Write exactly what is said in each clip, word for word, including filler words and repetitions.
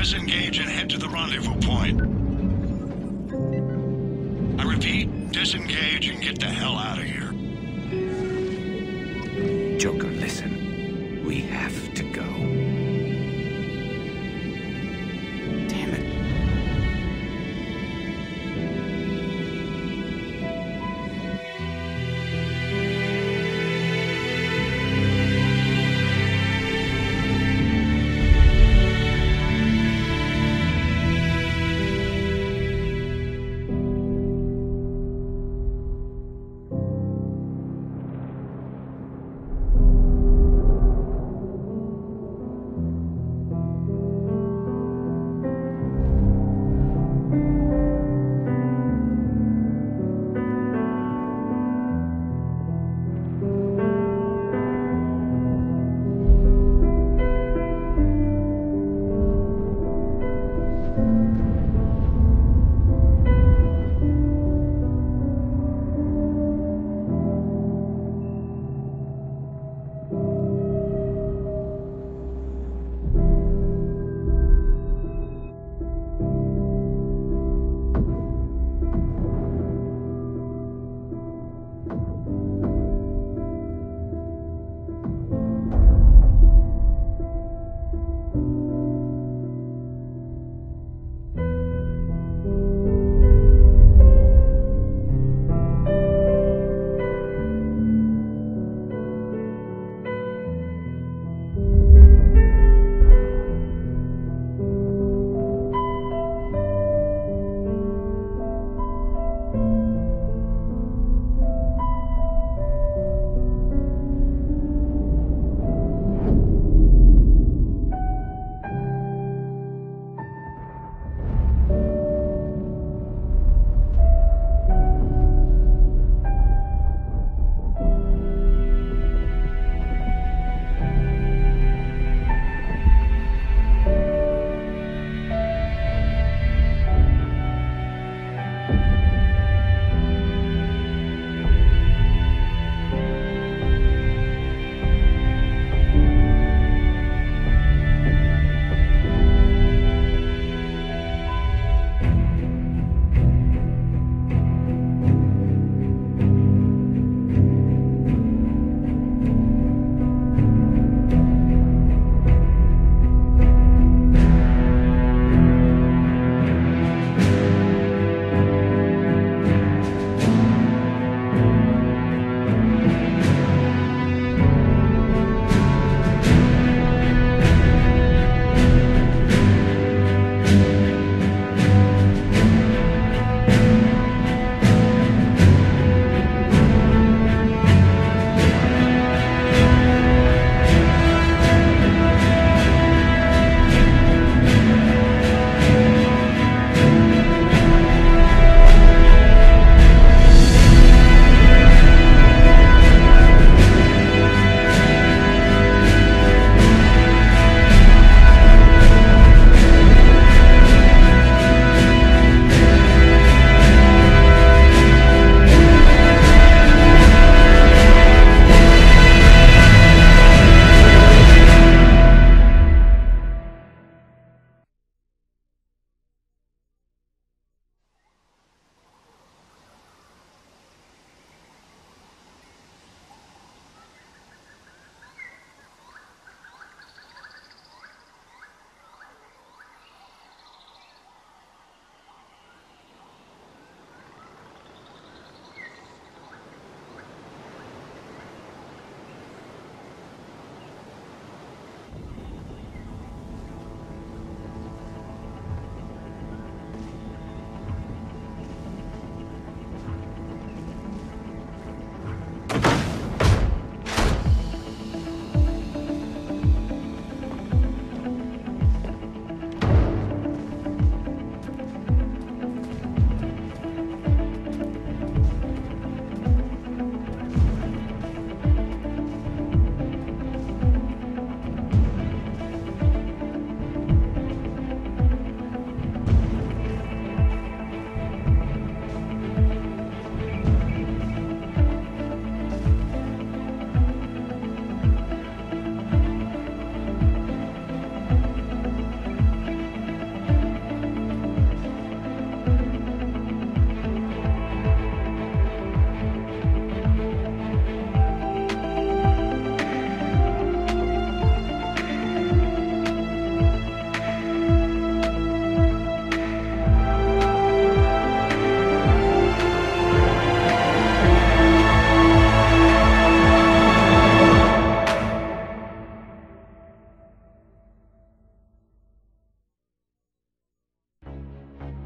Disengage and head to the rendezvous point. I repeat, disengage and get the hell out of here. Joker, listen. We have to go. Damn it.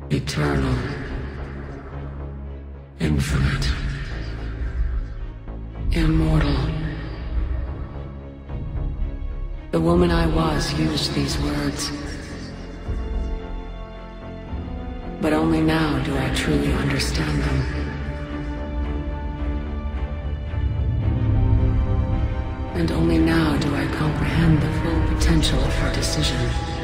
Eternal. Infinite. Immortal. The woman I was used these words. But only now do I truly understand them. And only now do I comprehend the full potential of her decision.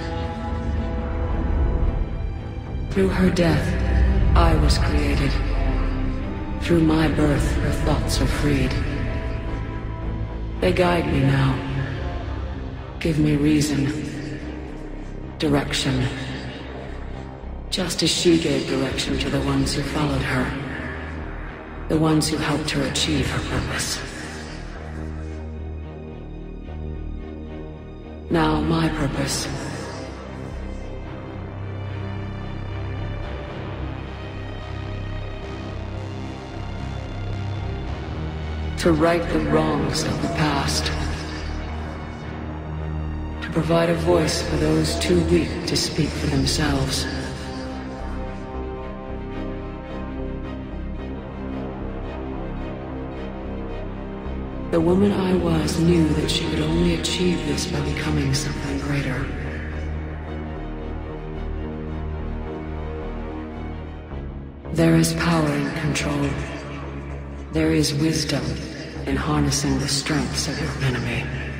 Through her death, I was created. Through my birth, her thoughts are freed. They guide me now. Give me reason. Direction. Just as she gave direction to the ones who followed her. The ones who helped her achieve her purpose. Now my purpose. To right the wrongs of the past. To provide a voice for those too weak to speak for themselves. The woman I was knew that she could only achieve this by becoming something greater. There is power in control. There is wisdom in harnessing the strengths of your enemy.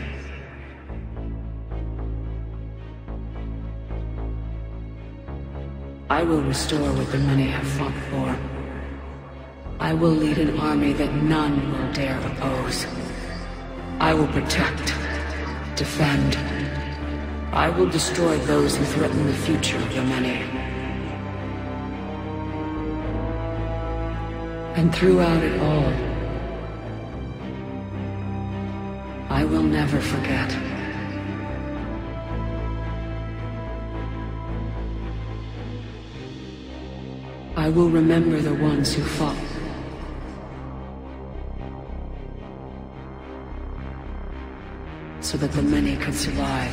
I will restore what the many have fought for. I will lead an army that none will dare oppose. I will protect, defend. I will destroy those who threaten the future of the many. And throughout it all, I will never forget. I will remember the ones who fought. So that the many could survive.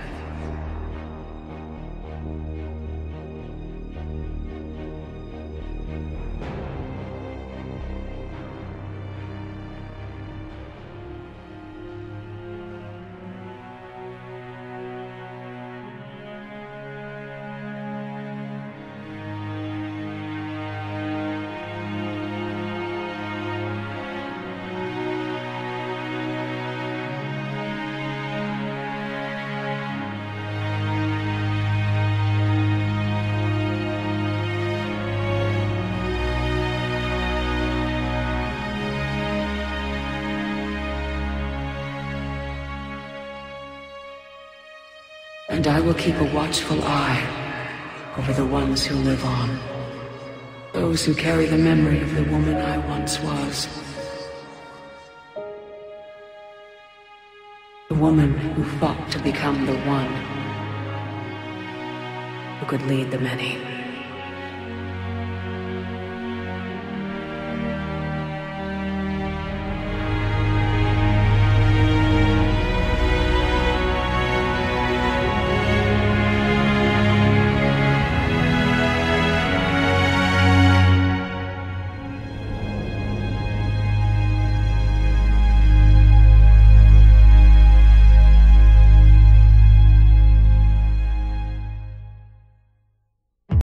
And I will keep a watchful eye over the ones who live on. Those who carry the memory of the woman I once was. The woman who fought to become the one who could lead the many.